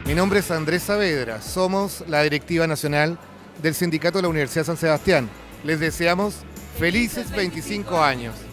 Mi nombre es Andrés Saavedra, somos la directiva nacional del Sindicato de la Universidad San Sebastián. Les deseamos felices 25 años.